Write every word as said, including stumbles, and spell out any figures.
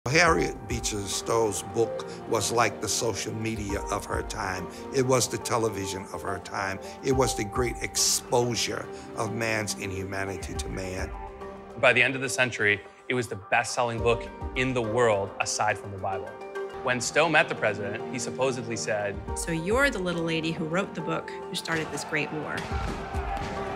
Harriet Beecher Stowe's book was like the social media of her time. It was the television of her time. It was the great exposure of man's inhumanity to man. By the end of the century, it was the best-selling book in the world aside from the Bible. When Stowe met the president, he supposedly said, "So you're the little lady who wrote the book who started this great war."